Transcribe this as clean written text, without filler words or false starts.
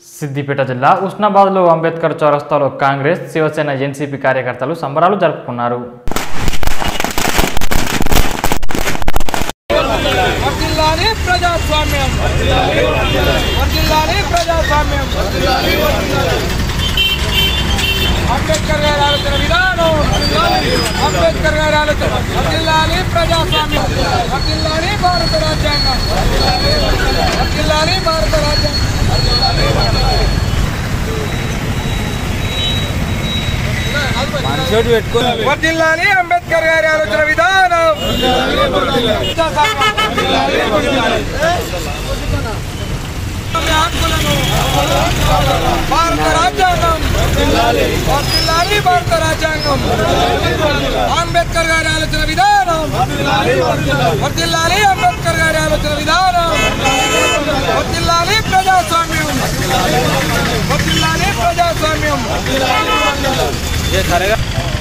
సిద్దిపేట జిల్లా ఉస్నాబాద్లో అంబేద్కర్ చౌరస్తాలో కాంగ్రెస్, శివసేన, ఎన్సీపీ కార్యకర్తలు సంబరాలు జరుపుకున్నారు. అంబేద్కర్ గారి ఆలోచన విధానం, అంబేద్కర్ గారి ఆలోచన వర్ధిల్లాలి ప్రజాస్వామ్యం, వర్ధిల్లాలి భారత రాజ్యాంగం, వర్ధిల్లాలి భారత రాజ్యాంగం. వర్ధిల్లాలి అంబేద్కర్ గారి ఆలోచన విధానం, భారత రాజ్యాంగం, వర్ధిల్లాలి భారత రాజ్యాంగం, అంబేద్కర్ గారి ఆలోచన విధానం, వర్ధిల్లాలి అంబేద్కర్ గారి ఆలోచన విధానం, వర్ధిల్లాలి ప్రజాస్వామ్యం, వర్ధిల్లాలి ప్రజాస్వామ్యం.